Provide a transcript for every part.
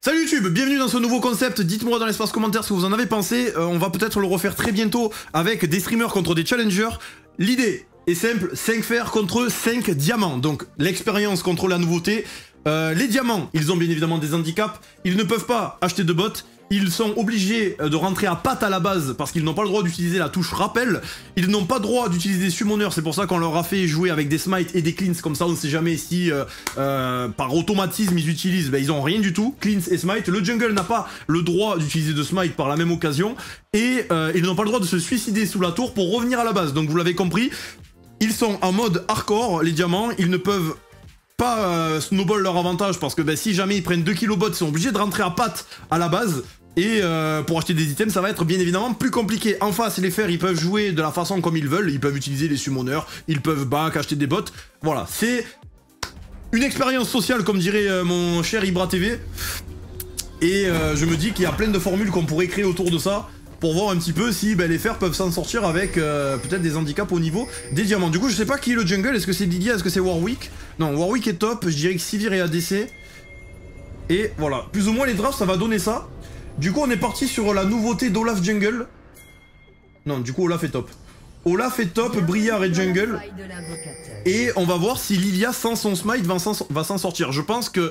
Salut YouTube, bienvenue dans ce nouveau concept, dites-moi dans l'espace commentaire ce que vous en avez pensé, on va peut-être le refaire très bientôt avec des streamers contre des challengers. L'idée est simple, 5 fers contre 5 diamants, donc l'expérience contre la nouveauté. Les diamants, ils ont bien évidemment des handicaps, ils ne peuvent pas acheter de bots, ils sont obligés de rentrer à patte à la base parce qu'ils n'ont pas le droit d'utiliser la touche rappel, ils n'ont pas le droit d'utiliser des summoners, c'est pour ça qu'on leur a fait jouer avec des smites et des cleans, comme ça on ne sait jamais si par automatisme ils utilisent, ils ont rien du tout, cleans et smite. Le jungle n'a pas le droit d'utiliser de smite par la même occasion et ils n'ont pas le droit de se suicider sous la tour pour revenir à la base, donc vous l'avez compris, ils sont en mode hardcore, les diamants, ils ne peuvent pas snowball leur avantage parce que si jamais ils prennent 2 kilobots, ils sont obligés de rentrer à patte à la base. Et pour acheter des items, ça va être bien évidemment plus compliqué. En face, les fers, ils peuvent jouer de la façon comme ils veulent. Ils peuvent utiliser les summoners, ils peuvent back, acheter des bots. Voilà, c'est une expérience sociale, comme dirait mon cher Ibra TV. Et je me dis qu'il y a plein de formules qu'on pourrait créer autour de ça pour voir un petit peu si les fers peuvent s'en sortir avec peut-être des handicaps au niveau des diamants. Du coup, je sais pas qui est le jungle. Est-ce que c'est Lydia? Est-ce que c'est Warwick? Non, Warwick est top. Je dirais que Sivir est ADC. Et voilà, plus ou moins les drafts, ça va donner ça. Du coup, on est parti sur la nouveauté d'Olaf Jungle. Non, du coup, Olaf est top. Olaf est top, Briar est jungle. Et on va voir si Lilia, sans son smite, va s'en sortir. Je pense que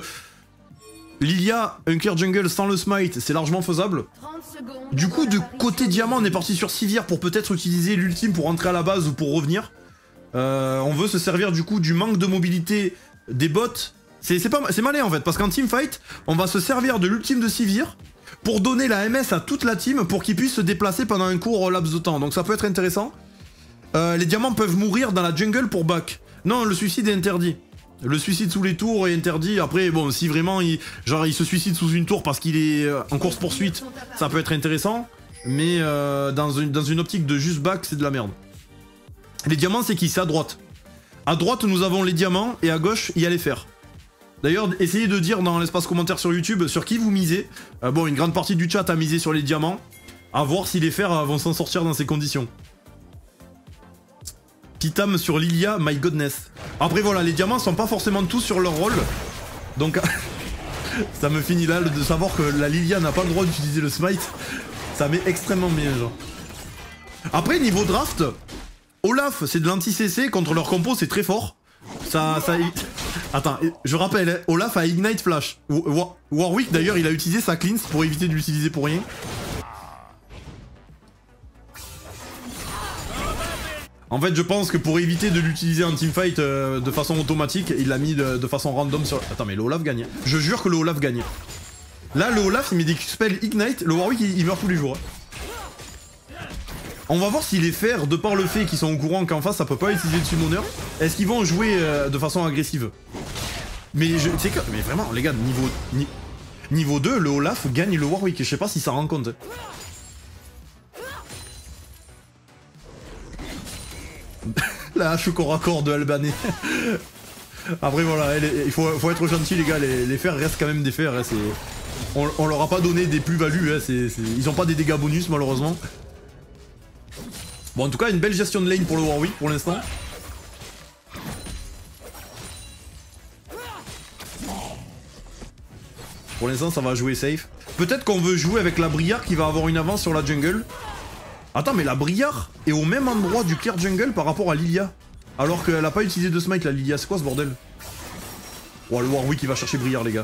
Lilia, un clear jungle sans le smite, c'est largement faisable. Du coup, de côté diamant, on est parti sur Sivir pour peut-être utiliser l'ultime pour rentrer à la base ou pour revenir. On veut se servir du coup du manque de mobilité des bots. C'est malin en fait, parce qu'en teamfight, on va se servir de l'ultime de Sivir pour donner la MS à toute la team pour qu'ils puissent se déplacer pendant un court laps de temps. Donc ça peut être intéressant. Les diamants peuvent mourir dans la jungle pour back. Non, le suicide est interdit. Le suicide sous les tours est interdit. Après, bon, si vraiment il se suicide sous une tour parce qu'il est en course poursuite, ça peut être intéressant. Mais dans une optique de juste back, c'est de la merde. Les diamants, c'est qui? C'est à droite. À droite, nous avons les diamants et à gauche, il y a les fers. D'ailleurs, essayez de dire dans l'espace commentaire sur YouTube sur qui vous misez. Bon, une grande partie du chat a misé sur les diamants. À voir si les fers vont s'en sortir dans ces conditions. Pitam sur Lilia, my godness. Après voilà, les diamants sont pas forcément tous sur leur rôle. Donc, ça me finit là de savoir que la Lilia n'a pas le droit d'utiliser le smite. Ça met extrêmement bien, genre. Après, niveau draft, Olaf, c'est de l'anti-CC, contre leur compo, c'est très fort. Attends, je rappelle, hein, Olaf a Ignite Flash. Warwick, d'ailleurs, il a utilisé sa cleanse pour éviter de l'utiliser pour rien. En fait, je pense que pour éviter de l'utiliser en teamfight de façon automatique, il l'a mis de façon random sur... Attends, mais le Olaf gagne. Je jure que le Olaf gagne. Là, le Olaf, il met des spells Ignite, le Warwick, il meurt tous les jours. On va voir si les fers, de par le fait qu'ils sont au courant qu'en face ça peut pas utiliser de summoner, est-ce qu'ils vont jouer de façon agressive. Mais mais vraiment les gars, niveau 2, le Olaf gagne le Warwick, je sais pas si ça rend compte. La hache au corps à corps de Albanais. Après voilà, il faut être gentil les gars, les fers restent quand même des fers, hein, on leur a pas donné des plus-values, hein, ils ont pas des dégâts bonus malheureusement. Bon, en tout cas, une belle gestion de lane pour le Warwick pour l'instant. Pour l'instant, ça va jouer safe. Peut-être qu'on veut jouer avec la Briar qui va avoir une avance sur la jungle. Attends, mais la Briar est au même endroit du clear jungle par rapport à Lilia. Alors qu'elle a pas utilisé de smite, la Lilia. C'est quoi ce bordel? Oh, le Warwick, il va chercher Briar, les gars.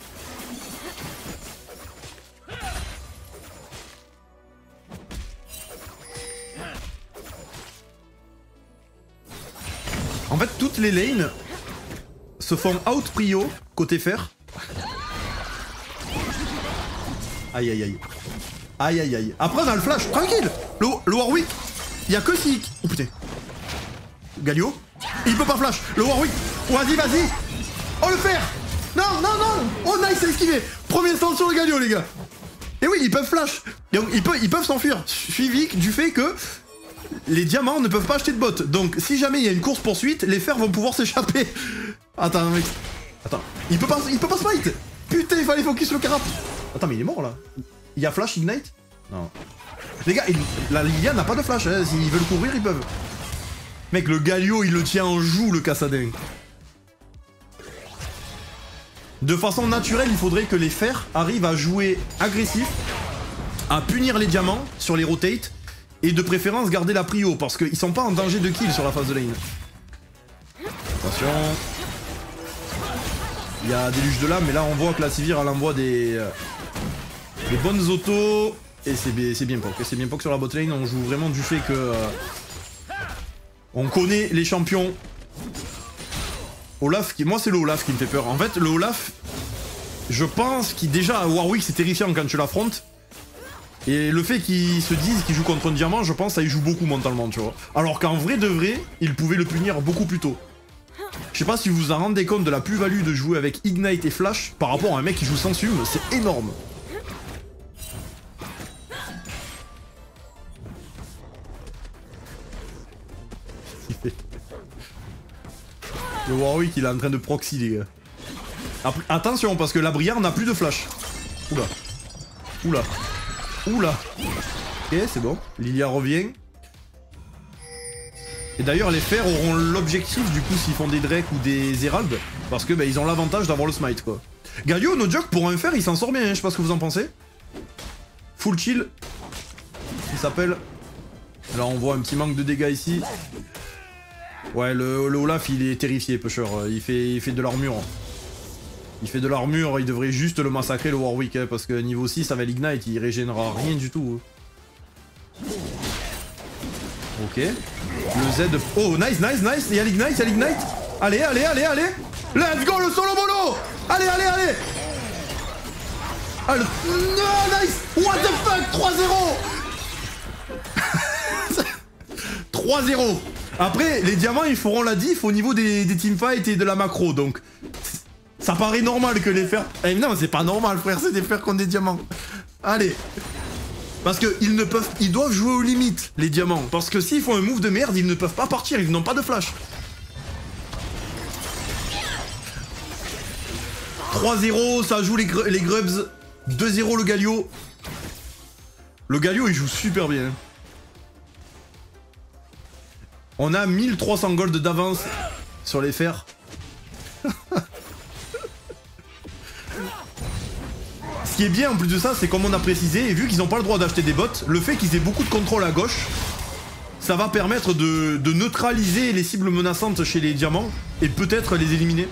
En fait, toutes les lanes se font out prio côté fer. Aïe aïe aïe. Aïe aïe aïe. Après on a le flash, tranquille. Le Warwick, il y a que si... Oh putain. Galio, il peut pas flash. Le Warwick, vas-y. Oh le fer. Non. Oh nice, c'est esquivé. Premier instant sur le Galio les gars. Et oui, ils peuvent flash. Donc, ils peuvent s'enfuir. Suivi du fait que... les diamants ne peuvent pas acheter de bots, donc si jamais il y a une course poursuite, les fers vont pouvoir s'échapper. Attends mec. Attends, il peut pas smite. Putain, il fallait focus le carap. Attends, mais il est mort là. Il y a flash ignite? Non. Les gars, la Lilia n'a pas de flash, hein. S'ils veulent courir, ils peuvent. Mec, le Galio, il le tient en joue, le Cassadin. De façon naturelle, il faudrait que les fers arrivent à jouer agressif, à punir les diamants sur les rotates, et de préférence garder la prio, parce qu'ils sont pas en danger de kill sur la phase de lane. Attention. Il y a des luges de lame, mais là on voit que la Sivir elle envoie des bonnes autos. Et c'est bien poke. C'est bien poke sur la bot lane, on joue vraiment du fait que... on connaît les champions. Olaf, moi c'est le Olaf qui me fait peur. En fait, le Olaf, je pense qu'il déjà, Warwick c'est terrifiant quand tu l'affrontes. Et le fait qu'ils se disent qu'ils jouent contre un diamant, je pense ça y joue beaucoup mentalement, tu vois. Alors qu'en vrai de vrai, ils pouvaient le punir beaucoup plus tôt. Je sais pas si vous vous en rendez compte de la plus-value de jouer avec Ignite et Flash par rapport à un mec qui joue sans sum, c'est énorme. Le Warwick il est en train de proxy les gars. Après, attention parce que la Brière n'a plus de flash. Oula. Oula. Oula. Ok c'est bon. Lilia revient. Et d'ailleurs les fers auront l'objectif du coup s'ils font des Drake ou des Herald. Parce que bah, ils ont l'avantage d'avoir le smite quoi. Galio, no joke, pour un fer il s'en sort bien, hein, je sais pas ce que vous en pensez. Full chill. Il s'appelle. Là on voit un petit manque de dégâts ici. Ouais, le Olaf il est terrifié, pusher. Il fait de l'armure. Il fait de l'armure, il devrait juste le massacrer le Warwick, hein, parce que niveau 6 avec l'Ignite, il régénérera rien du tout. Ok. Le Z. Oh, nice, nice, nice. Il y a l'Ignite, Allez, allez, allez, allez. Let's go, le solo mono. Allez, allez, allez. Ah, le... No, nice. What the fuck, 3-0. 3-0. Après, les diamants, ils feront la diff au niveau des teamfights et de la macro, donc... Ça paraît normal que les fers... Eh non, c'est pas normal, frère, c'est des fers contre des diamants. Allez. Parce que ils doivent jouer aux limites, les diamants. Parce que s'ils font un move de merde, ils ne peuvent pas partir, ils n'ont pas de flash. 3-0, ça joue les Grubs. 2-0 le Galio. Le Galio, il joue super bien. On a 1300 gold d'avance sur les fers. Ce qui est bien en plus de ça, c'est comme on a précisé, et vu qu'ils n'ont pas le droit d'acheter des bots, le fait qu'ils aient beaucoup de contrôle à gauche, ça va permettre de neutraliser les cibles menaçantes chez les diamants et peut-être les éliminer.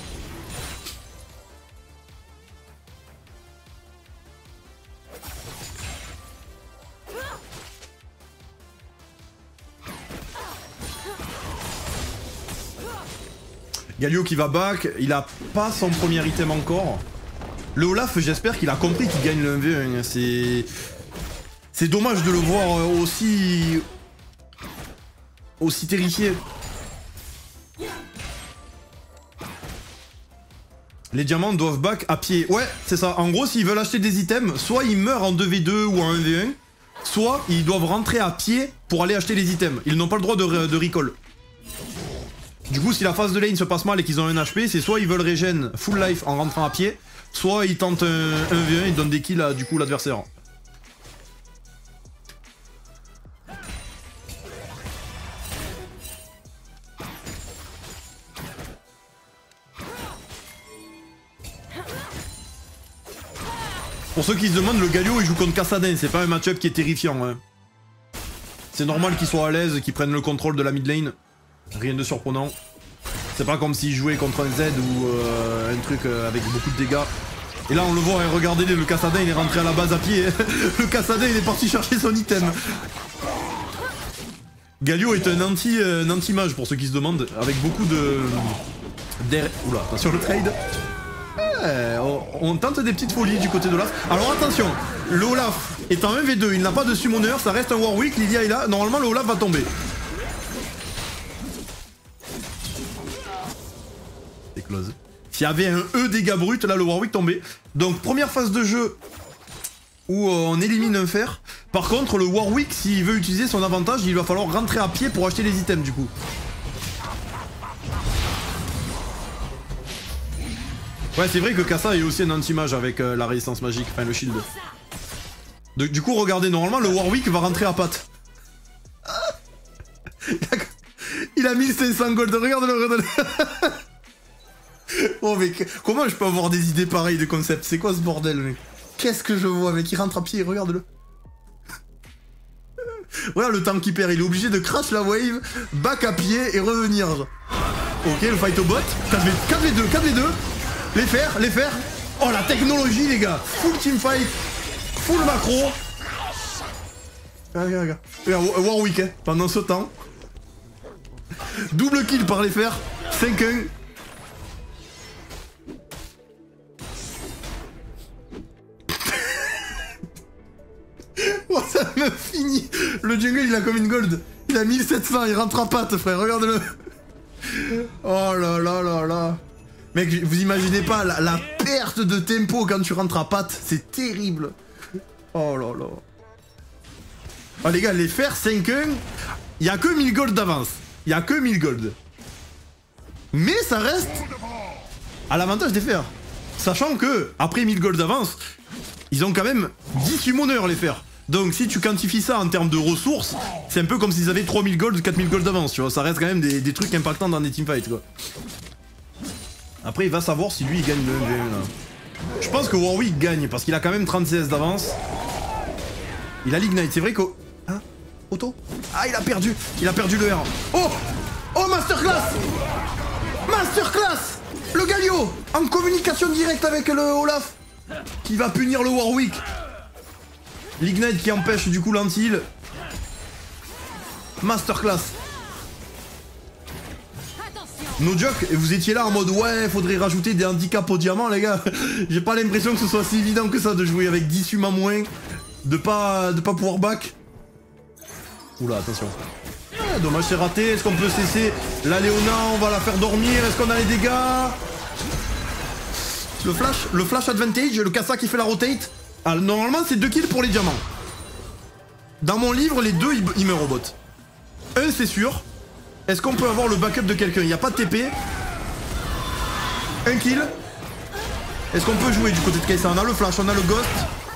Galio qui va back, il a pas son premier item encore. Le Olaf, j'espère qu'il a compris qu'il gagne le 1v1. C'est dommage de le voir aussi terrifié. Les diamants doivent back à pied. Ouais, c'est ça. En gros, s'ils veulent acheter des items, soit ils meurent en 2v2 ou en 1v1, soit ils doivent rentrer à pied pour aller acheter les items. Ils n'ont pas le droit de recall. Du coup, si la phase de lane se passe mal et qu'ils ont un HP, c'est soit ils veulent régène full life en rentrant à pied, soit ils tentent un 1v1 et donnent des kills à du coup l'adversaire. Pour ceux qui se demandent, le Galio il joue contre Kassadin, c'est pas un match-up qui est terrifiant. Hein. C'est normal qu'il soit à l'aise, qu'il prenne le contrôle de la mid lane. Rien de surprenant. C'est pas comme s'il jouait contre un Z ou un truc avec beaucoup de dégâts. Et là on le voit, hein, regardez, le Kassadin il est rentré à la base à pied. Le Kassadin il est parti chercher son item. Galio est un anti-mage pour ceux qui se demandent, avec beaucoup de... Oula, attention le trade. On tente des petites folies du côté d'Olaf. Alors attention, le Olaf est en 1v2, il n'a pas de summoner, ça reste un Warwick, Lilia est là, normalement le Olaf va tomber. C'est close. S'il y avait un E dégâts bruts, là le Warwick tombait. Donc première phase de jeu où on élimine un fer. Par contre le Warwick, s'il veut utiliser son avantage, il va falloir rentrer à pied pour acheter les items du coup. Ouais, c'est vrai que Kassa est aussi un anti-mage avec la résistance magique, enfin le shield. Du coup, regardez, normalement le Warwick va rentrer à patte. Il a 1500 gold, regarde-le, regarde-le. Oh mec, comment je peux avoir des idées pareilles de concept? C'est quoi ce bordel mec? Qu'est-ce que je vois mec? Il rentre à pied, regarde-le. Regarde le temps qu'il perd, il est obligé de crash la wave, back à pied et revenir. Ok, le fight au bot, 4v2, les faire. Oh la technologie les gars, full teamfight, full macro. Regarde, Warwick hein, pendant ce temps. Double kill par les fers, 5-1. Oh ça me finit. Le jungle il a comme une gold. Il a 1700, il rentre à patte frère, regarde-le. Oh là là là là. Mec, vous imaginez pas la perte de tempo quand tu rentres à patte, c'est terrible. Oh là là. Oh les gars, les fers 5-1, il y a que 1000 gold d'avance. Il y a que 1000 gold. Mais ça reste à l'avantage des fers. Sachant que, après 1000 gold d'avance, ils ont quand même 10 summoners les fers. Donc si tu quantifies ça en termes de ressources, c'est un peu comme s'ils avaient 3000 gold, 4000 gold d'avance, tu vois. Ça reste quand même des trucs impactants dans des teamfights, quoi. Après, il va savoir si lui, il gagne le 1v1, là. Je pense que Warwick gagne, parce qu'il a quand même 30 CS d'avance. Il a l'Ignite, c'est vrai qu'au... Hein? Auto? Ah, il a perdu le R. Oh! Oh, masterclass! Masterclass! Le Galio! En communication directe avec le Olaf, qui va punir le Warwick. L'Ignite qui empêche du coup l'anti-heal. Masterclass. No joke, vous étiez là en mode ouais, faudrait rajouter des handicaps au diamant les gars. J'ai pas l'impression que ce soit si évident que ça de jouer avec 10 humains moins, de pas pouvoir back. Oula, attention. Ah, dommage, c'est raté. Est-ce qu'on peut cesser la Léona? On va la faire dormir. Est-ce qu'on a les dégâts? Le flash advantage, le Kassa qui fait la rotate. Ah, normalement c'est 2 kills pour les diamants. Dans mon livre, les deux ils meurent au bot. Un c'est sûr. Est-ce qu'on peut avoir le backup de quelqu'un? Il n'y a pas de TP. Un kill. Est-ce qu'on peut jouer du côté de Kai'Sa? On a le flash, on a le ghost.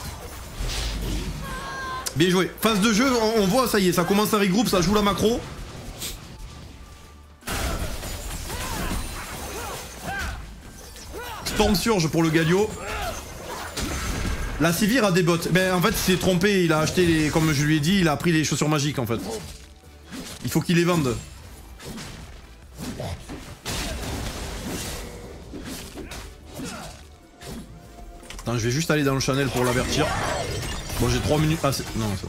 Bien joué. Phase de jeu, on voit, ça y est, ça commence à regroupe, ça joue la macro. Storm Surge pour le Galio. La Sivir a des bots. Ben en fait il s'est trompé, il a acheté les... Comme je lui ai dit, il a pris les chaussures magiques en fait. Il faut qu'il les vende. Attends, je vais juste aller dans le channel pour l'avertir. Bon j'ai 3 minutes... Ah c'est... Non c'est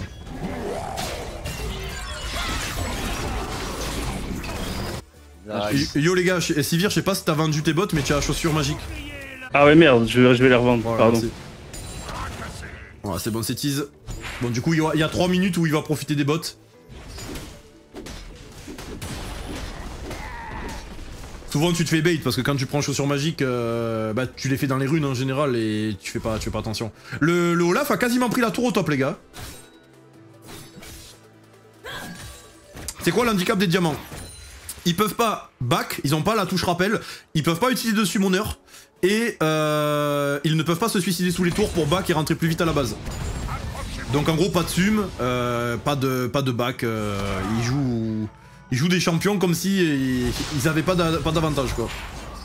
vrai. Nice. Yo les gars, Sivir, je sais pas si t'as vendu tes bots mais tu as chaussures magiques. Ah ouais merde, je vais les revendre, voilà, pardon. Voilà, c'est bon, c'est tease. Bon, du coup, il y a 3 minutes où il va profiter des bots. Souvent, tu te fais bait parce que quand tu prends chaussures magiques, bah, tu les fais dans les runes en général et tu fais pas attention. Le Olaf a quasiment pris la tour au top, les gars. C'est quoi l'handicap des diamants? Ils peuvent pas back, ils ont pas la touche rappel, ils peuvent pas utiliser de summoner. Et ils ne peuvent pas se suicider sous les tours pour back et rentrer plus vite à la base. Donc en gros pas de sum, pas de back, ils jouent des champions comme si ils avaient pas d'avantage quoi.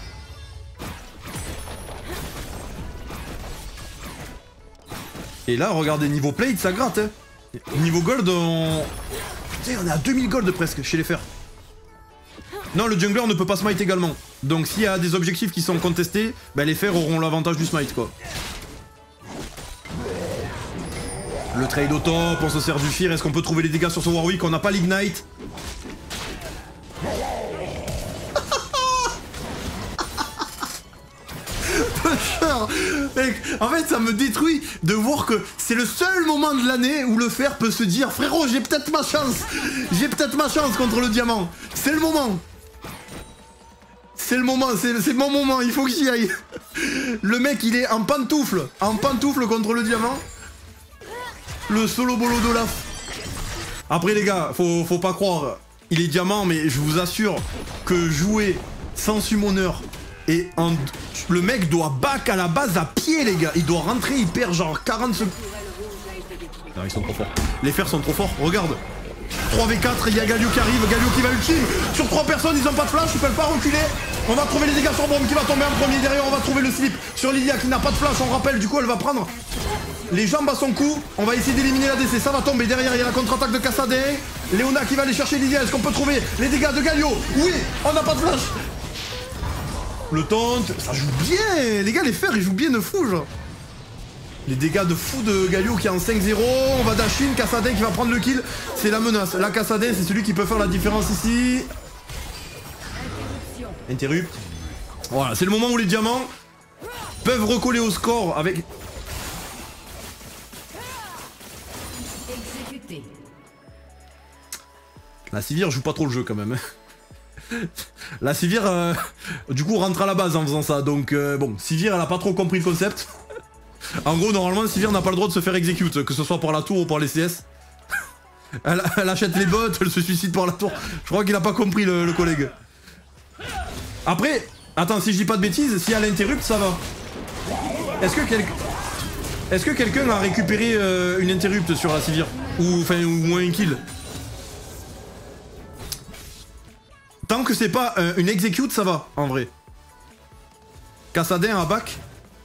Et là regardez niveau plate ça gratte hein. Niveau gold Putain on est à 2000 gold presque chez les fers. Non, le jungler ne peut pas smite également. Donc s'il y a des objectifs qui sont contestés, bah, les fers auront l'avantage du smite quoi. Le trade au top, on se sert du fear. Est-ce qu'on peut trouver les dégâts sur ce Warwick? On n'a pas l'ignite. Mec, en fait ça me détruit de voir que c'est le seul moment de l'année où le fer peut se dire frérot j'ai peut-être ma chance contre le diamant. C'est le moment. C'est le moment, c'est mon moment, il faut que j'y aille. Le mec il est en pantoufle contre le diamant. Le solo bolo d'Olaf. Après les gars, faut pas croire, il est diamant mais je vous assure que jouer sans summoner et le mec doit back à la base à pied les gars, il doit rentrer, il perd genre 40 secondes. Non ils sont trop forts, les fers sont trop forts, regarde. 3v4, il y a Galio qui arrive, Galio qui va ultime. Sur 3 personnes, ils ont pas de flash, ils peuvent pas reculer. On va trouver les dégâts sur Brom qui va tomber en premier. Derrière, on va trouver le slip sur Lilia qui n'a pas de flash. On rappelle, du coup, elle va prendre les jambes à son cou. On va essayer d'éliminer la DC. Ça va tomber. Derrière, il y a la contre-attaque de Kassadin. Leona qui va aller chercher Lilia. Est-ce qu'on peut trouver les dégâts de Galio? Oui, on n'a pas de flash. Le taunt, ça joue bien. Les gars, les fers, ils jouent bien de fou, genre. Les dégâts de fou de Galio qui est en 5-0. On va Dashin, Kassadin qui va prendre le kill. C'est la menace. La Kassadin, c'est celui qui peut faire la différence ici. Interrupt. Voilà, c'est le moment où les diamants peuvent recoller au score avec... La Sivir joue pas trop le jeu quand même. La Sivir, du coup, rentre à la base en faisant ça. Donc, bon, Sivir, elle a pas trop compris le concept. En gros, normalement, Sivir n'a pas le droit de se faire execute, que ce soit par la tour ou par les CS. Elle achète les bots, elle se suicide par la tour. Je crois qu'il a pas compris le collègue. Après, attends, si je dis pas de bêtises, si elle interrupt, ça va. Est-ce que quelqu'un a récupéré une interrupt sur la Sivir? Ou moins un kill? Tant que c'est pas une execute, ça va, en vrai. Kassadin à back.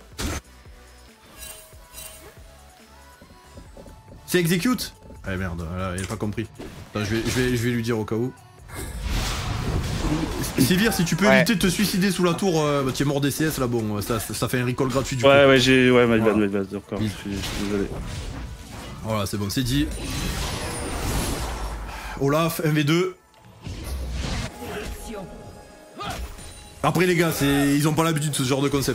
C'est execute? Ah merde, là, il a pas compris. Attends, je vais lui dire au cas où. Sivir, si tu peux éviter de te suicider sous la tour, bah, tu es mort des CS là, bon, ça fait un recall gratuit du coup. Ouais, my bad, d'accord, je suis désolé. Voilà, c'est bon, c'est dit. Olaf, 1v2. Après les gars, ils ont pas l'habitude de ce genre de concept.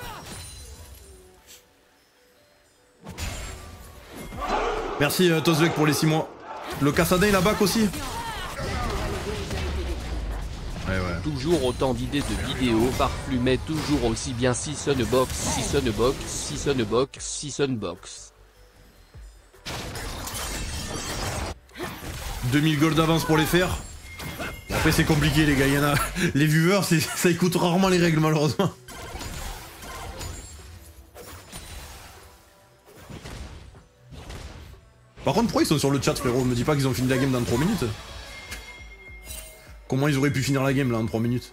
Merci Tozlek pour les 6 mois. Le Kassadin il a back aussi. Ouais. Toujours autant d'idées de vidéos parfumées, toujours aussi bien Seasonbox, Seasonbox, Seasonbox, Seasonbox. 2000 gold d'avance pour les faire. Après c'est compliqué les gars, il y en a... Les viewers, ça écoute rarement les règles malheureusement. Par contre, pourquoi ils sont sur le chat, frérot? Me dis pas qu'ils ont fini la game dans 3 minutes. Comment ils auraient pu finir la game là en 3 minutes?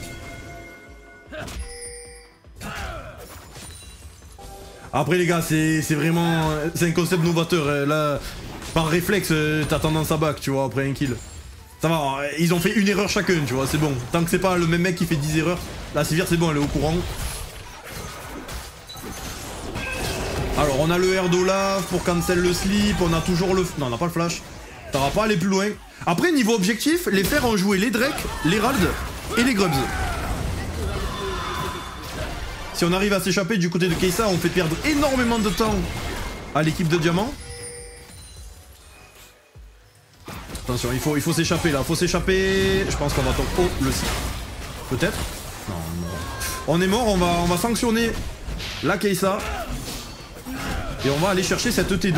Après les gars, c'est vraiment... C'est un concept novateur. Là, par réflexe, t'as tendance à back, tu vois, après un kill. Ça va, ils ont fait une erreur chacun, tu vois, c'est bon. Tant que c'est pas le même mec qui fait 10 erreurs. La Sivir, c'est bon, elle est au courant. Alors, on a le R d'Olaf pour cancel le slip. On a toujours le... Non, on n'a pas le flash. Ça va pas aller plus loin. Après, niveau objectif, les fers ont joué les Drake, l'Herald et les Grubs. Si on arrive à s'échapper du côté de Kai'Sa, on fait perdre énormément de temps à l'équipe de Diamant. Attention, il faut s'échapper là, faut s'échapper. Je pense qu'on va tomber. Oh, le slip. Peut-être. Non, on est mort, on va sanctionner la Kai'Sa. Et on va aller chercher cette ET2.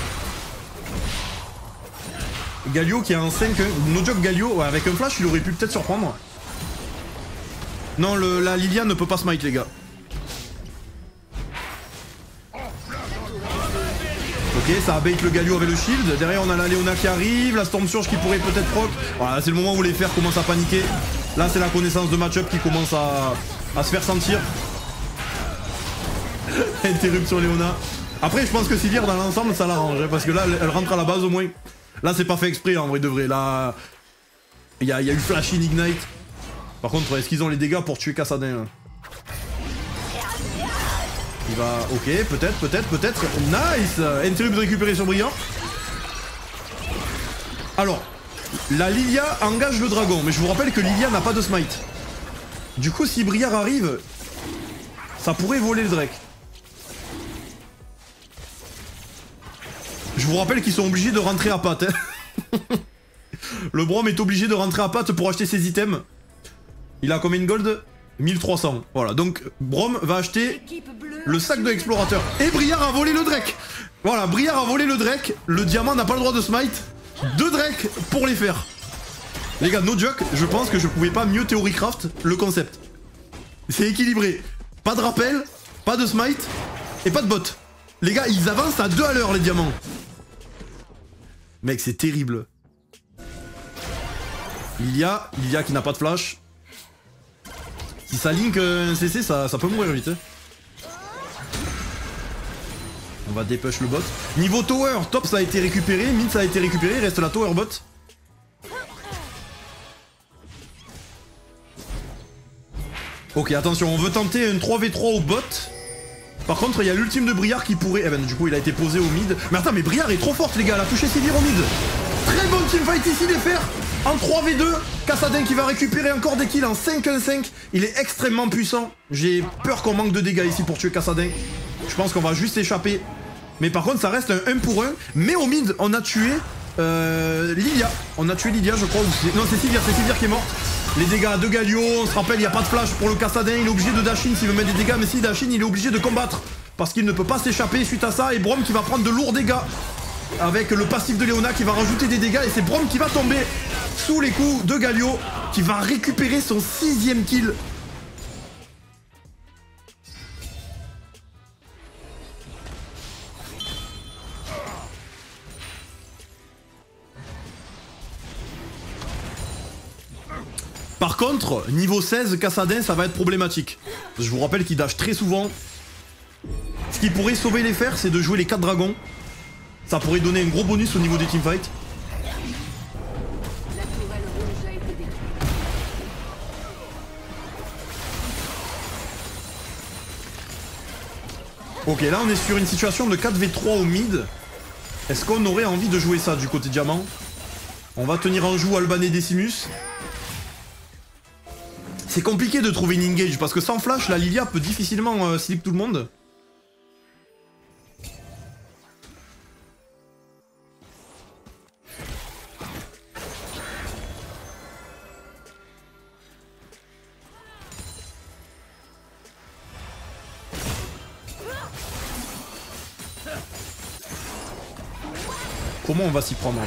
Galio qui a un 5. No joke Galio, ouais, avec un flash, il aurait pu peut-être surprendre. Non, la Lilia ne peut pas smite, les gars. Ok, ça bait le Galio avec le shield. Derrière, on a la Leona qui arrive. La Storm Surge qui pourrait peut-être proc. Voilà, c'est le moment où les fers commencent à paniquer. Là, c'est la connaissance de match-up qui commence à se faire sentir. Interruption Leona. Après, je pense que Sivir, dans l'ensemble, ça l'arrange. Hein, parce que là, elle rentre à la base au moins. Là, c'est pas fait exprès, en vrai de vrai. Là, il y a eu Flash in Ignite. Par contre, est-ce qu'ils ont les dégâts pour tuer Kassadin hein? Il va... Ok, peut-être. Nice. Interrupt récupéré sur Brillant. Alors, la Lilia engage le dragon. Mais je vous rappelle que Lilia n'a pas de smite. Du coup, si Briard arrive, ça pourrait voler le Drake. Je vous rappelle qu'ils sont obligés de rentrer à patte. Hein. Le Brom est obligé de rentrer à patte pour acheter ses items. Il a combien de gold? 1300. Voilà, donc Brom va acheter le sac de l'explorateur. Et Briard a volé le Drake. Voilà, Briard a volé le Drake. Le diamant n'a pas le droit de smite. 2 Drake pour les faire. Les gars, no joke, je pense que je pouvais pas mieux theorycraft le concept. C'est équilibré. Pas de rappel, pas de smite et pas de bot. Les gars, ils avancent à 2 à l'heure les diamants. Mec, c'est terrible. Lilia qui n'a pas de flash. Si ça link un CC, ça peut mourir vite. Hein. On va dépush le bot. Niveau tower, top ça a été récupéré, mid ça a été récupéré, reste la tower bot. Ok, attention, on veut tenter une 3v3 au bot. Par contre, il y a l'ultime de Briard qui pourrait... Eh ben, du coup, il a été posé au mid. Mais attends, mais Briard est trop forte, les gars. Elle a touché Sivir au mid. Très bonne teamfight ici, les fers. En 3v2. Kassadin qui va récupérer encore des kills en 5-1-5. Il est extrêmement puissant. J'ai peur qu'on manque de dégâts ici pour tuer Kassadin. Je pense qu'on va juste échapper. Mais par contre, ça reste un 1 pour 1. Mais au mid, on a tué Lilia. On a tué Lilia, je crois. Non, c'est Sivir qui est morte. Les dégâts de Galio, on se rappelle, il n'y a pas de flash pour le Kassadin, il est obligé de dash in s'il veut mettre des dégâts, mais si dash in, il est obligé de combattre. Parce qu'il ne peut pas s'échapper suite à ça, et Braum qui va prendre de lourds dégâts. Avec le passif de Leona qui va rajouter des dégâts, et c'est Braum qui va tomber sous les coups de Galio, qui va récupérer son 6ème kill. Par contre, niveau 16, Kassadin, ça va être problématique. Je vous rappelle qu'il dash très souvent. Ce qui pourrait sauver les fers, c'est de jouer les 4 dragons. Ça pourrait donner un gros bonus au niveau des teamfights. Ok, là on est sur une situation de 4v3 au mid. Est-ce qu'on aurait envie de jouer ça du côté diamant? On va tenir en joue Alban et Decimus. C'est compliqué de trouver une engage parce que sans flash, la Lilia peut difficilement slip tout le monde. Comment on va s'y prendre là?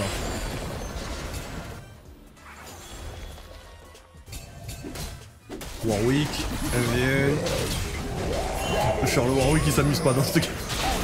Warwick, MVN. Charles Warwick il s'amuse pas dans ce truc.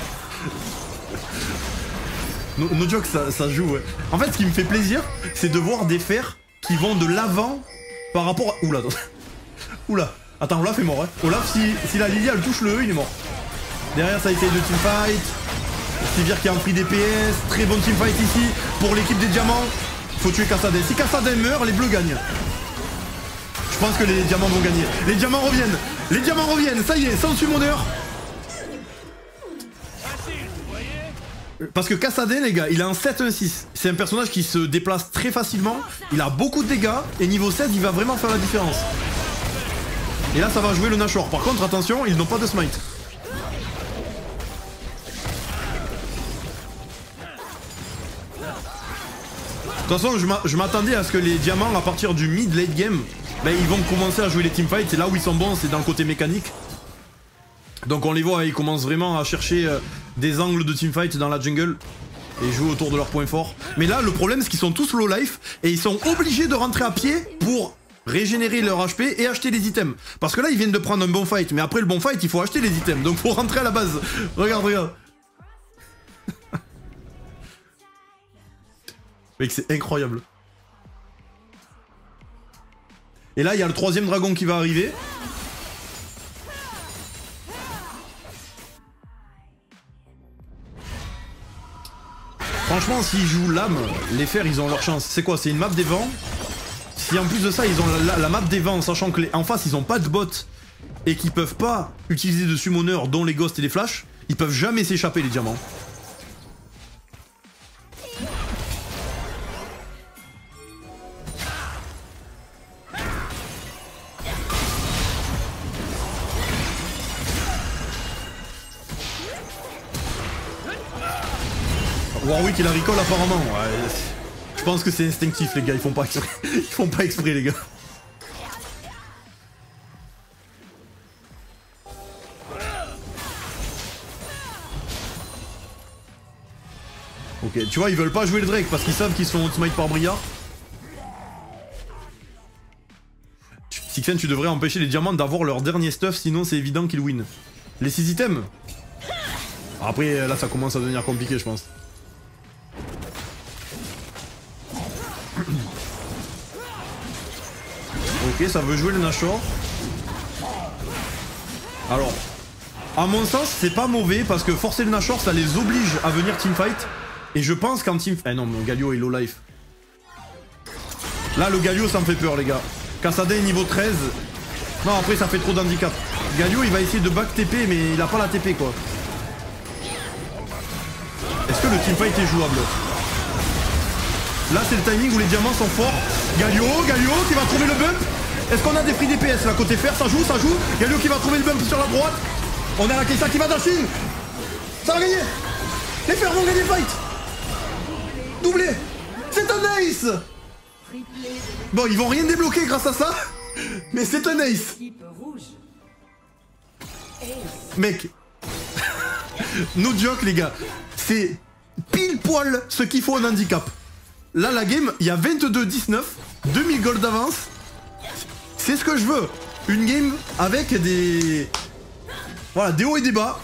No joke, ça joue, ouais. En fait, ce qui me fait plaisir, c'est de voir des fers qui vont de l'avant par rapport à... Oula, attends. Oula. Attends, Olaf est mort, hein. Olaf, si la Lilia elle touche le E, il est mort. Derrière, ça a été de teamfight. Sivir qui a pris des PS. Très bon teamfight ici pour l'équipe des diamants. Faut tuer Kassadin. Si Kassadin meurt, les bleus gagnent. Je pense que les diamants vont gagner. Les diamants reviennent. Les diamants reviennent. Ça y est, sans summoner. Parce que Kassadin, les gars, il a un 7-1-6. C'est un personnage qui se déplace très facilement. Il a beaucoup de dégâts. Et niveau 16, il va vraiment faire la différence. Et là, ça va jouer le Nashor. Par contre, attention, ils n'ont pas de smite. De toute façon, je m'attendais à ce que les diamants, à partir du mid-late game, ben, ils vont commencer à jouer les teamfights. C'est là où ils sont bons, c'est dans le côté mécanique. Donc on les voit, ils commencent vraiment à chercher des angles de teamfight dans la jungle et jouer autour de leurs points forts. Mais là, le problème, c'est qu'ils sont tous low life et ils sont obligés de rentrer à pied pour régénérer leur HP et acheter les items. Parce que là, ils viennent de prendre un bon fight, mais après le bon fight, il faut acheter les items. Donc faut rentrer à la base. Regarde, regarde. Mec, c'est incroyable. Et là, il y a le 3ème dragon qui va arriver. Franchement, s'ils jouent l'âme, les fers, ils ont leur chance. C'est quoi? C'est une map des vents. Si en plus de ça, ils ont la map des vents, sachant que en face, ils ont pas de bot et qu'ils peuvent pas utiliser de summoner, dont les ghosts et les flashs, ils peuvent jamais s'échapper, les diamants. Warwick il a recall apparemment, ouais. Je pense que c'est instinctif les gars, ils font pas exprès. Ils font pas exprès les gars. Ok, tu vois, ils veulent pas jouer le Drake parce qu'ils savent qu'ils sont outsmite par Briard. Sixen, tu devrais empêcher les diamants d'avoir leur dernier stuff, sinon c'est évident qu'ils win. Les 6 items. Après, là ça commence à devenir compliqué je pense. Ok, ça veut jouer le Nashor. Alors, à mon sens, c'est pas mauvais parce que forcer le Nashor, ça les oblige à venir teamfight. Et je pense qu'en team... Eh non, mon Galio est low life. Là, le Galio, ça me fait peur, les gars. Kassadin est niveau 13. Non, après, ça fait trop d'handicap. Galio, il va essayer de back TP, mais il a pas la TP, quoi. Est-ce que le teamfight est jouable? Là, c'est le timing où les diamants sont forts. Galio qui va trouver le bump. Est-ce qu'on a des free DPS là? Côté fer, ça joue. Galio qui va trouver le bump sur la droite. On a la Kaisa qui va dashing. Ça va gagner. Les fers vont gagner le fight. Doublé. C'est un ace. Bon, ils vont rien débloquer grâce à ça. Mais c'est un ace. Mec. No joke, les gars. C'est pile poil ce qu'il faut en handicap. Là, la game, il y a 22-19, 2000 gold d'avance. C'est ce que je veux. Une game avec des... Voilà, des hauts et des bas.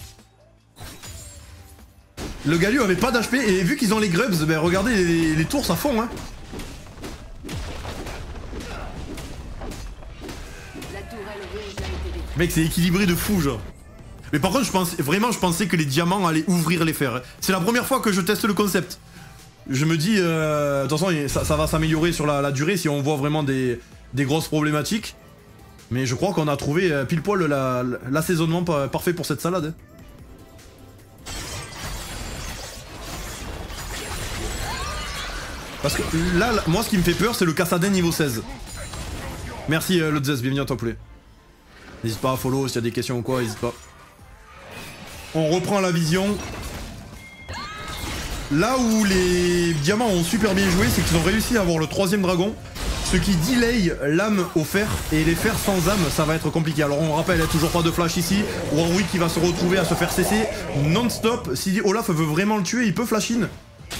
Le Galio avait pas d'HP et vu qu'ils ont les grubs, ben regardez les tours, ça fond, hein. Mec, c'est équilibré de fou, genre. Mais par contre, je pensais que les diamants allaient ouvrir les fers. C'est la première fois que je teste le concept. Je me dis, de toute façon, ça va s'améliorer sur la durée si on voit vraiment des grosses problématiques. Mais je crois qu'on a trouvé pile poil l'assaisonnement parfait pour cette salade. Parce que là, moi, ce qui me fait peur, c'est le Kassadin niveau 16. Merci, Lodzes, bienvenue à toi, poulet. N'hésite pas à follow s'il y a des questions ou quoi, n'hésite pas. On reprend la vision. Là où les diamants ont super bien joué, c'est qu'ils ont réussi à avoir le 3ème dragon. Ce qui delay l'âme au fer. Et les fers sans âme, ça va être compliqué. Alors on rappelle, il n'y a toujours pas de flash ici. Warwick qui va se retrouver à se faire cesser non-stop. Si Olaf veut vraiment le tuer, il peut flash in.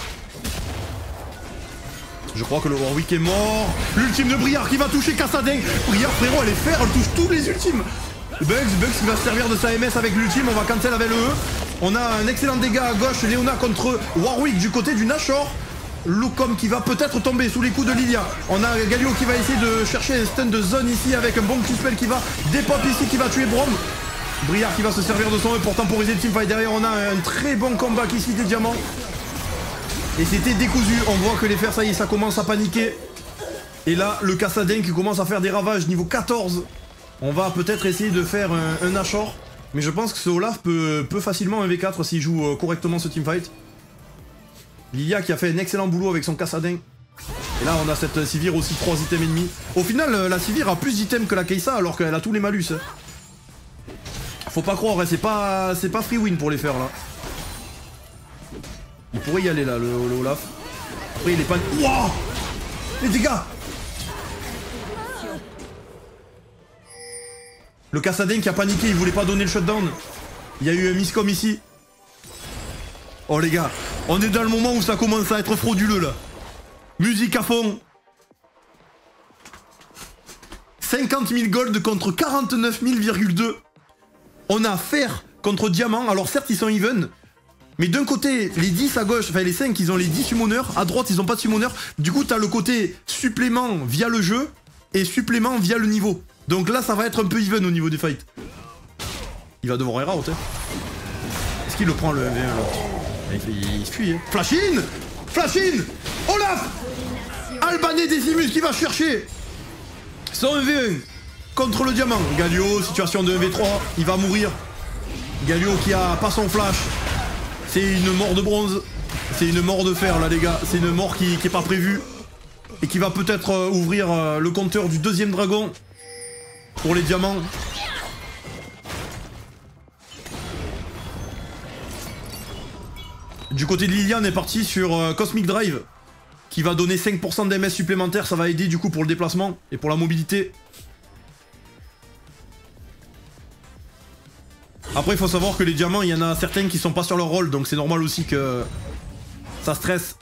Je crois que le Warwick est mort. L'ultime de Briard qui va toucher Kassadin. Briard, frérot, elle est fer, elle touche tous les ultimes. Bugs qui va se servir de sa MS avec l'ultime. On va cancel avec le E. On a un excellent dégât à gauche. Léona contre Warwick du côté du Nashor. Lukom qui va peut-être tomber sous les coups de Lilia. On a Galio qui va essayer de chercher un stun de zone ici avec un bon Q-spell qui va dépop ici, qui va tuer Brom. Briard qui va se servir de son E pour temporiser le teamfight. Derrière, on a un très bon combat ici des diamants. Et c'était décousu. On voit que les fers, ça y est, ça commence à paniquer. Et là, le Kassadin qui commence à faire des ravages niveau 14. On va peut-être essayer de faire un Nashor. Mais je pense que ce Olaf peut facilement un V4 s'il joue correctement ce teamfight. Lilia qui a fait un excellent boulot avec son Kassadin. Et là on a cette Sivir aussi 3 items ennemis. Au final la Sivir a plus d'items que la Kaisa alors qu'elle a tous les malus. Faut pas croire, c'est pas free win pour les faire là. Il pourrait y aller là le Olaf. Après il est pas... Wouah, les dégâts. Le Kassadin qui a paniqué, il voulait pas donner le shutdown. Il y a eu un miscom ici. Oh les gars, on est dans le moment où ça commence à être frauduleux là. Musique à fond. 50 000 gold contre 49 000,2. On a fer contre diamant. Alors certes ils sont even. Mais d'un côté, les 10 à gauche, enfin les 5 ils ont les 10 summoners. À droite ils ont pas de summoner. Du coup t'as le côté supplément via le jeu et supplément via le niveau. Donc là ça va être un peu even au niveau des fights. Il va devoir error, hein. Est-ce qu'il le prend le 1v1 là? Il fuit, hein. Flash in! Flash in! Olaf! Albanais Decimus qui va chercher son 1v1 contre le diamant. Galio, situation de 1v3, il va mourir. Galio qui a pas son flash. C'est une mort de bronze. C'est une mort de fer là les gars. C'est une mort qui est pas prévue. Et qui va peut-être ouvrir le compteur du 2ème dragon. Pour les diamants. Du côté de Lilian, on est parti sur Cosmic Drive. Qui va donner 5% d'MS supplémentaires. Ça va aider du coup pour le déplacement et pour la mobilité. Après il faut savoir que les diamants, il y en a certains qui sont pas sur leur rôle. Donc c'est normal aussi que ça stresse.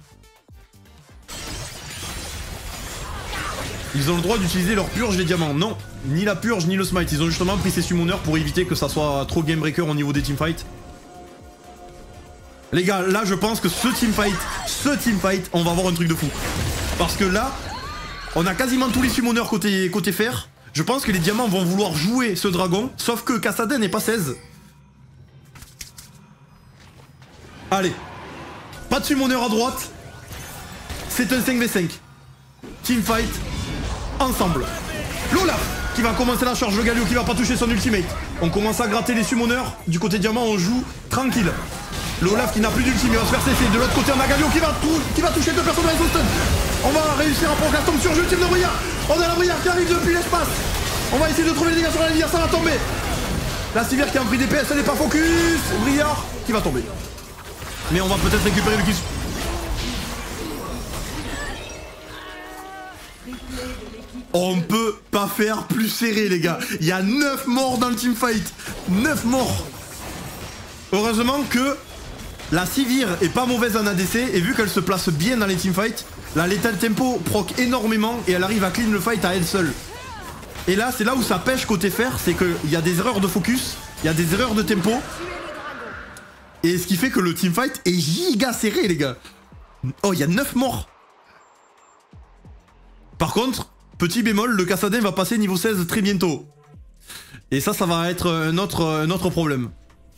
Ils ont le droit d'utiliser leur purge les diamants. Non, ni la purge ni le smite. Ils ont justement pris ces summoners pour éviter que ça soit trop game breaker au niveau des teamfights. Les gars, là je pense que ce teamfight, on va avoir un truc de fou. Parce que là, on a quasiment tous les summoners côté fer. Je pense que les diamants vont vouloir jouer ce dragon, sauf que Kassadin n'est pas 16. Allez. Pas de summoneur à droite. C'est un 5v5. Teamfight. Ensemble. L'Olaf qui va commencer la charge. Le Galio qui va pas toucher son ultimate. On commence à gratter les summoneurs. Du côté diamant, on joue tranquille. L'Olaf qui n'a plus d'ultimate, il va se faire cesser. De l'autre côté, on a Galio qui va toucher deux personnes avec son stun. On va réussir à prendre la tombe sur le ultime de Briard. On a la Briard qui arrive depuis l'espace. On va essayer de trouver les dégâts sur la Livière, ça va tomber. La Sivir qui a pris des PS, elle n'est pas focus. Briard qui va tomber. Mais on va peut-être récupérer le kill. On peut pas faire plus serré les gars. Il y a 9 morts dans le teamfight. 9 morts. Heureusement que la Sivir est pas mauvaise en ADC. Et vu qu'elle se place bien dans les teamfights, la Lethal Tempo proc énormément. Et elle arrive à clean le fight à elle seule. Et là c'est là où ça pêche côté fer. C'est qu'il y a des erreurs de focus. Il y a des erreurs de tempo. Et ce qui fait que le teamfight est giga serré les gars. Oh il y a 9 morts. Par contre, petit bémol, le Kassadin va passer niveau 16 très bientôt. Et ça va être un autre problème.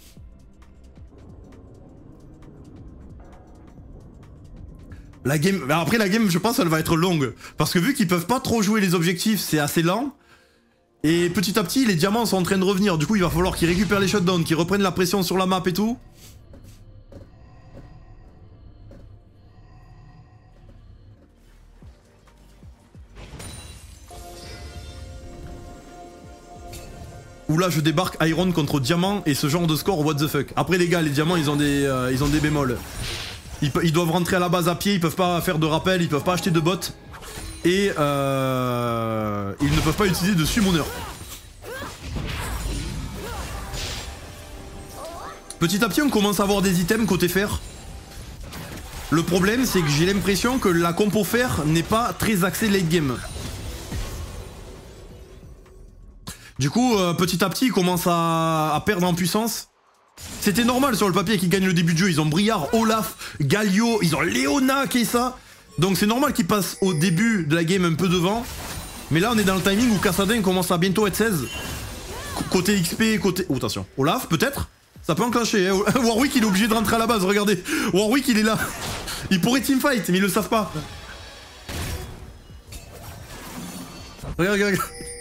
La game, après la game je pense elle va être longue. Parce que vu qu'ils peuvent pas trop jouer les objectifs, c'est assez lent. Et petit à petit les diamants sont en train de revenir. Du coup il va falloir qu'ils récupèrent les shutdowns, qu'ils reprennent la pression sur la map et tout. Où là je débarque Iron contre Diamant et ce genre de score what the fuck. Après les gars les diamants ils ont des bémols. Ils doivent rentrer à la base à pied, ils peuvent pas faire de rappel, ils peuvent pas acheter de bots. Et ils ne peuvent pas utiliser de summoner. Petit à petit on commence à avoir des items côté fer. Le problème c'est que j'ai l'impression que la compo fer n'est pas très axée late game. Du coup, petit à petit, ils commencent à perdre en puissance. C'était normal sur le papier qu'ils gagnent le début de jeu. Ils ont Briard, Olaf, Galio, ils ont Léona qui est ça. Donc c'est normal qu'ils passent au début de la game un peu devant. Mais là, on est dans le timing où Kassadin commence à bientôt être 16. Côté XP, côté... Oh, attention. Olaf, peut-être. Ça peut enclencher. Hein. Warwick, il est obligé de rentrer à la base, regardez. Warwick, il est là. Il pourrait teamfight, mais ils le savent pas. Regarde.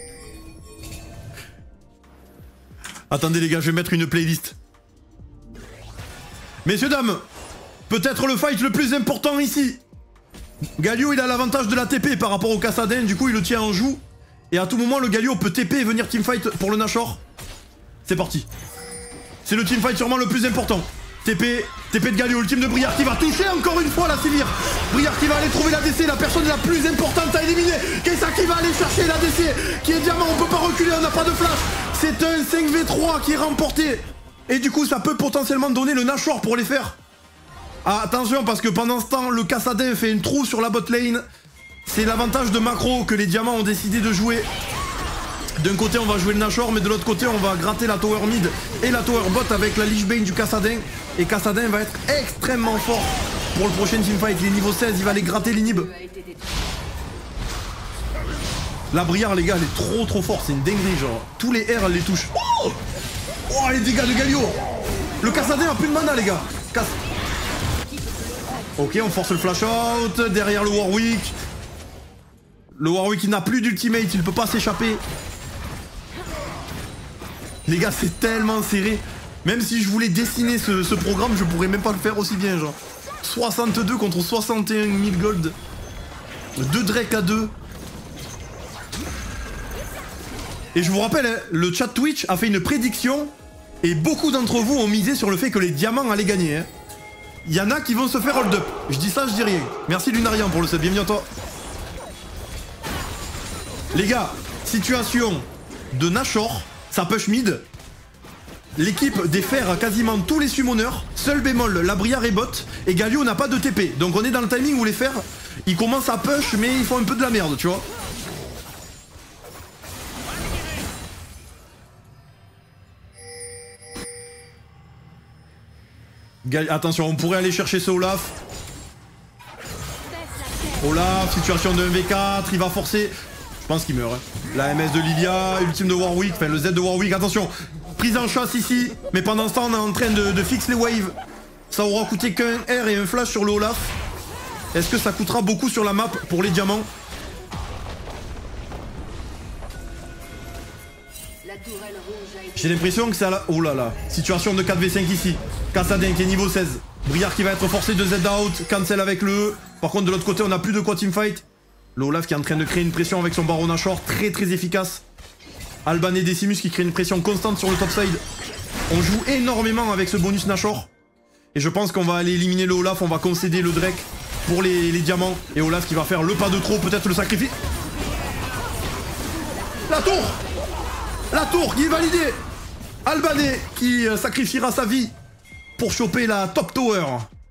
Attendez les gars, je vais mettre une playlist. Messieurs, dames, peut-être le fight le plus important ici. Galio, il a l'avantage de la TP par rapport au Kassadin, du coup il le tient en joue. Et à tout moment, le Galio peut TP et venir teamfight pour le Nashor. C'est parti. C'est le teamfight sûrement le plus important. TP de Galio, ultime de Briard qui va toucher encore une fois la Sivir. Briard qui va aller trouver l'ADC, la personne la plus importante à éliminer. Qu'est-ce qui va aller chercher l'ADC qui est Diamant, on peut pas reculer, on n'a pas de flash. C'est un 5v3 qui est remporté. Et du coup ça peut potentiellement donner le Nashor pour les faire. Ah, attention parce que pendant ce temps le Kassadin fait une trou sur la bot lane. C'est l'avantage de macro que les diamants ont décidé de jouer. D'un côté on va jouer le Nashor, mais de l'autre côté on va gratter la tower mid et la tower bot avec la Lich Bane du Kassadin. Et Kassadin va être extrêmement fort pour le prochain teamfight. Il est niveau 16, il va aller gratter l'inhib. La Briard les gars elle est trop forte, c'est une dinguerie genre. Tous les R elle les touche. Oh, oh les dégâts de Galio. Le Kassadin a plus de mana les gars. Ok on force le flash out. Derrière le Warwick. Le Warwick il n'a plus d'ultimate, il peut pas s'échapper. Les gars c'est tellement serré. Même si je voulais dessiner ce programme je pourrais même pas le faire aussi bien genre. 62 contre 61 000 gold. 2 Drake à 2. Et je vous rappelle, hein, le chat Twitch a fait une prédiction et beaucoup d'entre vous ont misé sur le fait que les diamants allaient gagner. Hein. Il y en a qui vont se faire hold up. Je dis ça, je dis rien. Merci Lunarian pour le sub, bienvenue à toi. Les gars, situation de Nashor, ça push mid. L'équipe des fers a quasiment tous les summoners. Seul bémol, la Briard est bot. Et Galio n'a pas de TP. Donc on est dans le timing où les fers, ils commencent à push mais ils font un peu de la merde, tu vois. Attention, on pourrait aller chercher ce Olaf. Olaf, situation de 1v4, il va forcer. pense qu'il meurt. Hein. La MS de Lilia, ultime de Warwick, enfin le Z de Warwick, attention. Prise en chasse ici, mais pendant ce temps on est en train de fixer les waves. Ça aura coûté qu'un R et un flash sur le Olaf. Est-ce que ça coûtera beaucoup sur la map pour les diamants? J'ai l'impression que c'est à la... Oh là là, situation de 4v5 ici. Kassadin qui est niveau 16. Briard qui va être forcé de Z out, cancel avec le E. Par contre de l'autre côté on a plus de quoi teamfight. Le Olaf qui est en train de créer une pression avec son Baron Nashor, très très efficace. Alban et Decimus qui créent une pression constante sur le top side. On joue énormément avec ce bonus Nashor. Et je pense qu'on va aller éliminer le Olaf, on va concéder le Drake pour les diamants. Et Olaf qui va faire le pas de trop, peut-être le sacrifice. La tour! La tour qui est validée! Albanais qui sacrifiera sa vie pour choper la top tower.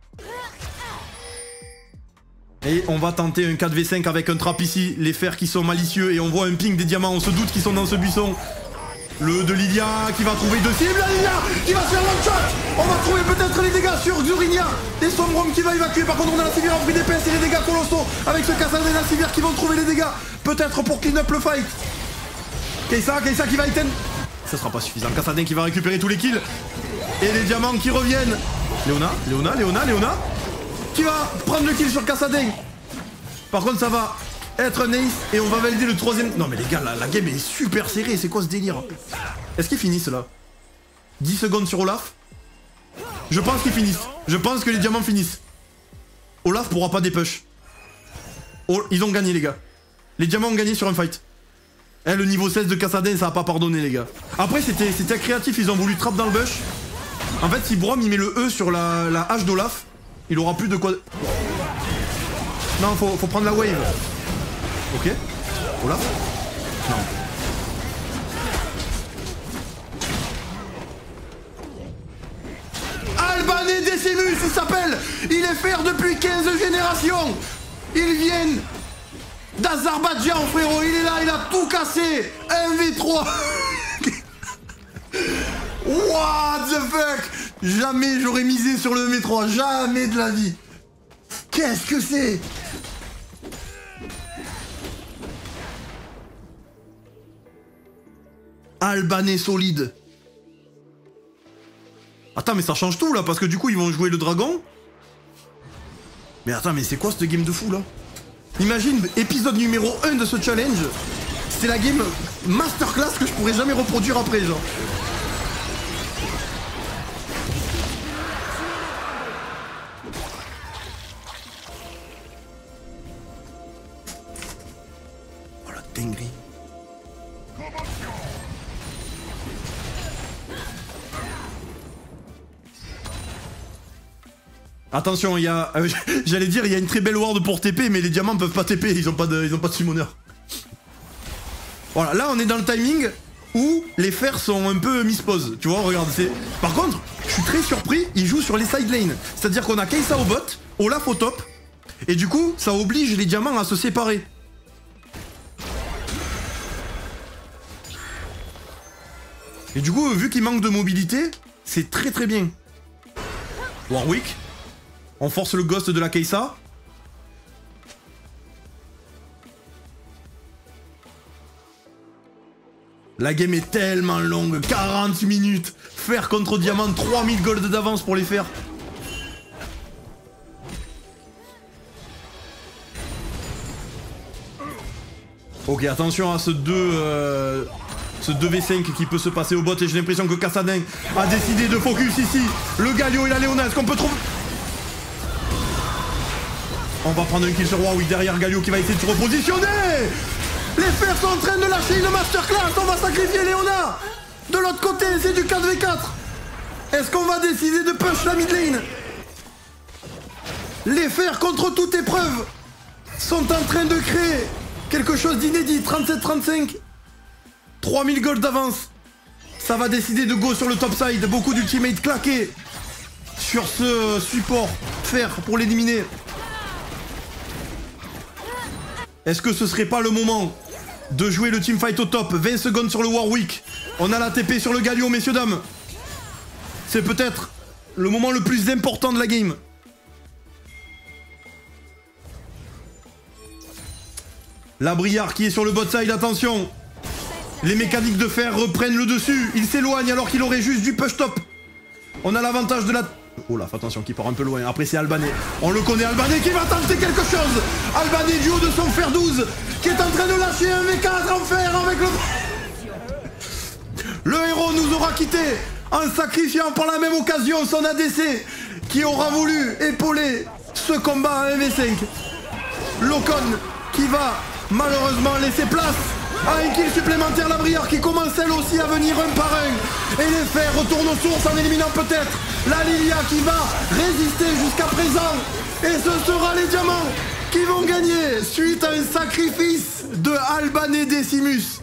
Et on va tenter un 4v5 avec un trap ici. Les fers qui sont malicieux et on voit un ping des diamants. On se doute qu'ils sont dans ce buisson. Le de Lilia qui va trouver deux cibles. Lilia qui va se faire one shot. On va trouver peut-être les dégâts sur Zurinia. Et Sombrom qui va évacuer. Par contre on a la Sivir en pris d'épaisse et les dégâts colossaux. Avec ce Kassadin et la Sivir qui vont trouver les dégâts. Peut-être pour clean up le fight. Kai'Sa qui va éteindre. Ça sera pas suffisant. Kassadin qui va récupérer tous les kills. Et les diamants qui reviennent. Léona qui va prendre le kill sur Kassadin. Par contre ça va être un ace et on va valider le troisième. Non mais les gars, la game est super serrée. C'est quoi ce délire? Est-ce qu'ils finissent là? 10 secondes sur Olaf. Je pense qu'ils finissent. Je pense que les diamants finissent. Olaf pourra pas dépush. Oh, ils ont gagné les gars. Les diamants ont gagné sur un fight. Eh, le niveau 16 de Kassadin ça a pas pardonné les gars. Après c'était créatif, ils ont voulu trap dans le bush. En fait si Brom il met le E sur la hache d'Olaf, il aura plus de quoi... Non faut prendre la wave. Ok. Olaf. Non. Albanais Decimus il s'appelle. Il est fer depuis 15 générations. Ils viennent d'Azerbaïdjan frérot, il est là, il a tout cassé. 1v3. What the fuck. Jamais j'aurais misé sur le 1v3, jamais de la vie. Qu'est-ce que c'est? Albanais solide. Attends mais ça change tout là, parce que du coup ils vont jouer le dragon. Mais attends mais c'est quoi cette game de fou là? Imagine, épisode numéro 1 de ce challenge, c'est la game masterclass que je pourrais jamais reproduire après, genre. Oh la dinguerie. Attention, il y a... j'allais dire, il y a une très belle ward pour TP, mais les diamants peuvent pas TP, ils ont pas de summoner. Voilà, là on est dans le timing où les fers sont un peu mispose. Tu vois, regarde, c'est... Par contre, je suis très surpris, ils jouent sur les side lanes. C'est-à-dire qu'on a Kai'Sa au bot, Olaf au top, et du coup, ça oblige les diamants à se séparer. Et du coup, vu qu'il manque de mobilité, c'est très très bien. Warwick. On force le ghost de la Kai'Sa. La game est tellement longue, 40 minutes. Fer contre diamant, 3000 gold d'avance pour les faire. Ok, attention à ce 2v5 qui peut se passer au bot. Et j'ai l'impression que Kassadin a décidé de focus ici. Le Galio et la Léona, est-ce qu'on peut trouver... On va prendre un kill sur Warwick derrière Galio qui va essayer de se repositionner. Les fers sont en train de lâcher une masterclass. On va sacrifier Léona. De l'autre côté, c'est du 4v4. Est-ce qu'on va décider de push la mid lane? Les fers contre toute épreuve sont en train de créer quelque chose d'inédit. 37-35. 3000 gold d'avance. Ça va décider de go sur le top side. Beaucoup d'ultimates claqués sur ce support fer pour l'éliminer. Est-ce que ce serait pas le moment de jouer le teamfight au top? 20 secondes sur le Warwick. On a la TP sur le Galio, messieurs dames. C'est peut-être le moment le plus important de la game. La Briard qui est sur le bot side, attention. Les mécaniques de fer reprennent le dessus. Il s'éloigne alors qu'il aurait juste du push top. On a l'avantage de la... Oh là, fais attention, qui part un peu loin. Après, c'est Albanais. On le connaît, Albanais qui va tenter quelque chose. Albanais du haut de son fer 12 qui est en train de lâcher un V4 en fer avec le... Le héros nous aura quittés en sacrifiant par la même occasion son ADC qui aura voulu épauler ce combat à 1v5. Locon qui va malheureusement laisser place à un kill supplémentaire. La Briard qui commence elle aussi à venir un par un. Et les fers retournent aux sources en éliminant peut-être la Lilia qui va résister jusqu'à présent. Et ce sera les diamants qui vont gagner suite à un sacrifice de Albanais Decimus.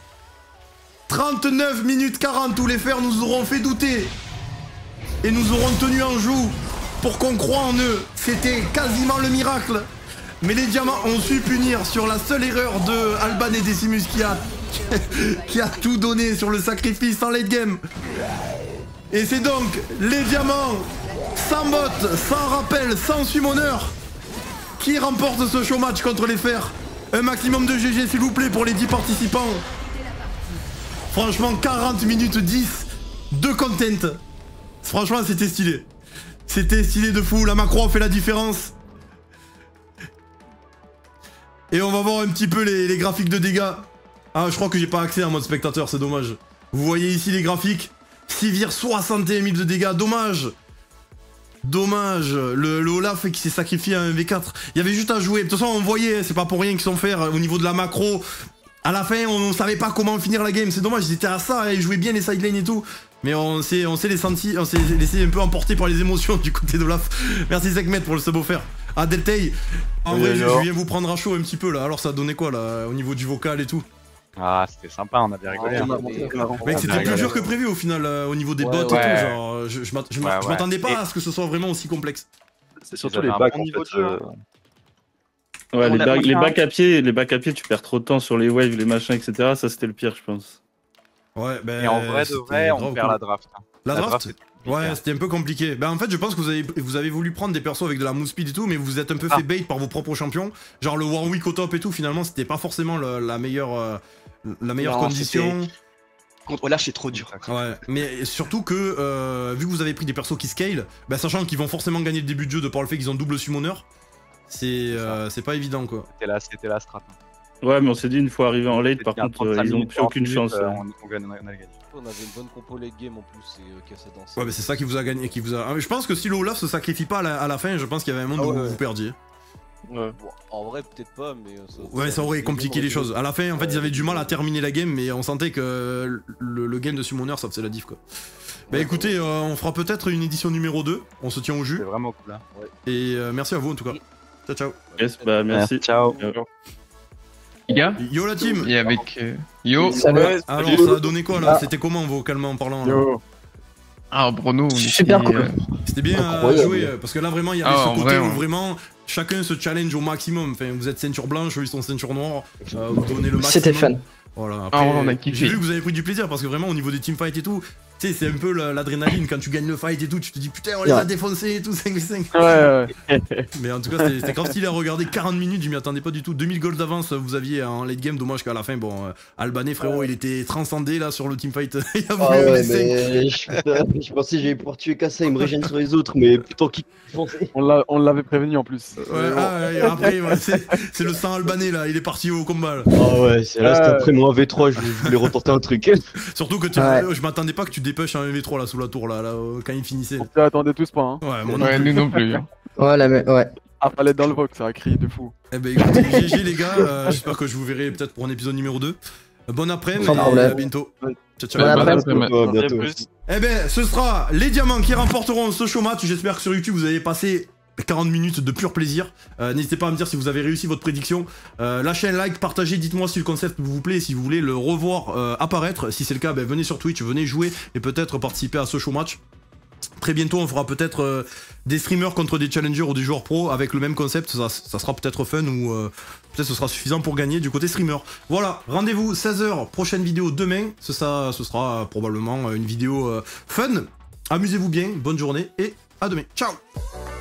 39 minutes 40 où les fers nous auront fait douter et nous auront tenu en joue pour qu'on croie en eux. C'était quasiment le miracle. Mais les diamants ont su punir sur la seule erreur de Albanais Decimus qui a tout donné sur le sacrifice en late game. Et c'est donc les diamants, sans bot, sans rappel, sans summoner, qui remportent ce show match contre les fers. Un maximum de GG s'il vous plaît pour les 10 participants. Franchement 40 minutes 10 de content. Franchement c'était stylé. C'était stylé de fou, la macro fait la différence. Et on va voir un petit peu les graphiques de dégâts. Ah je crois que j'ai pas accès en mode spectateur, c'est dommage. Vous voyez ici les graphiques. Sivir 61 000 de dégâts, dommage. Dommage, le Olaf qui s'est sacrifié à un V4. Il y avait juste à jouer, de toute façon on voyait, c'est pas pour rien qu'ils sont faits au niveau de la macro. À la fin on savait pas comment finir la game, c'est dommage, ils étaient à ça, ils jouaient bien les sidelanes et tout. Mais on s'est laissé un peu emporter par les émotions du côté d'Olaf. Merci Zekmet pour le sub offert. Ah Deltay, en vrai je viens vous prendre à chaud un petit peu là, alors ça donnait quoi là au niveau du vocal et tout? Ah c'était sympa, on a bien rigolé. Mec c'était plus dur que prévu au final au niveau des bots et tout, genre je m'attendais pas à ce que ce soit vraiment aussi complexe. C'est surtout les bacs en fait. Ouais, les bacs à pied, tu perds trop de temps sur les waves, les machins, etc. Ça c'était le pire, je pense. Ouais, ben. Et en vrai de vrai, on perd la draft. La draft ouais, c'était un peu compliqué. Ben en fait, je pense que vous avez voulu prendre des persos avec de la move speed et tout, mais vous vous êtes un peu fait bait par vos propres champions. Genre le Warwick au top et tout, finalement, c'était pas forcément la meilleure condition. Contre Olaf, c'est trop dur. Ouais, mais surtout que, vu que vous avez pris des persos qui scale, ben sachant qu'ils vont forcément gagner le début de jeu de par le fait qu'ils ont double summoner, c'est pas évident quoi. C'était la strat. Ouais, mais on s'est dit une fois arrivé en late, par contre, ils ont plus aucune chance. On a gagné. On avait une bonne compo late game en plus, c'est cassé dans ça. Ouais, mais c'est ça qui vous a gagné, je pense que si le Olaf se sacrifie pas à la fin, je pense qu'il y avait un monde où vous perdiez. Ouais. Bon, en vrai, peut-être pas, mais ça aurait compliqué les choses. À la fin, en fait, ils avaient du mal à terminer la game, mais on sentait que le game de Summoner, ça faisait la diff quoi. Bah écoutez, on fera peut-être une édition numéro 2, on se tient au jus. C'est vraiment cool là. Et merci à vous en tout cas. Ciao ciao. Yes, bah merci. Ciao. Les gars, Yo la team. et avec Yo. Alors ça a donné quoi là? C'était comment vocalement en parlant là? Ah Bruno, super cool. C'était bien joué parce que là vraiment il y avait ce côté où vraiment chacun se challenge au maximum. Enfin vous êtes ceinture blanche, eux ils sont ceinture noire. Vous donnez le maximum. C'était fun. Voilà. Après, on a kiffé. J'ai vu que vous avez pris du plaisir parce que vraiment au niveau des teamfights et tout, tu sais c'est un peu l'adrénaline quand tu gagnes le fight et tout, tu te dis putain on les a défoncés et tout 5v5. Ouais. Mais en tout cas c'était grave stylé à regarder, 40 minutes, je m'y attendais pas du tout. 2000 gold d'avance vous aviez en late game, dommage qu'à la fin bon Albanais frérot il était transcendé là sur le teamfight. Il a voulu mais je pensais que j'allais pouvoir tuer Kassa, il me régène sur les autres, mais plutôt qu'il fonçait. On l'avait prévenu en plus. Ouais, après c'est le sang albanais là, il est parti au combat là. Ah ouais, c'est là c'était après mon V3, je voulais reporter un truc. Surtout que je m'attendais pas que tu dépêches un V3 là sous la tour là quand il finissait. On s'y attendait tous pas hein. Ouais, nous non plus. Ouais. Ah, fallait être dans le vox, ça a crié de fou. Eh ben écoutez, GG les gars, j'espère que je vous verrai peut-être pour un épisode numéro 2. Bon après-midi et à bientôt. Ciao ciao. Bon bientôt. Eh ben ce sera les diamants qui remporteront ce show match. J'espère que sur YouTube vous avez passé 40 minutes de pur plaisir. N'hésitez pas à me dire si vous avez réussi votre prédiction. Lâchez un like, partagez, dites-moi si le concept vous plaît, si vous voulez le revoir apparaître. Si c'est le cas, ben, venez sur Twitch, venez jouer et peut-être participer à ce show match. Très bientôt on fera peut-être des streamers contre des challengers ou des joueurs pro avec le même concept, ça sera peut-être fun ou peut-être ce sera suffisant pour gagner du côté streamer. Voilà, rendez-vous 16h, prochaine vidéo demain, ce sera probablement une vidéo fun. Amusez-vous bien, bonne journée et à demain, ciao.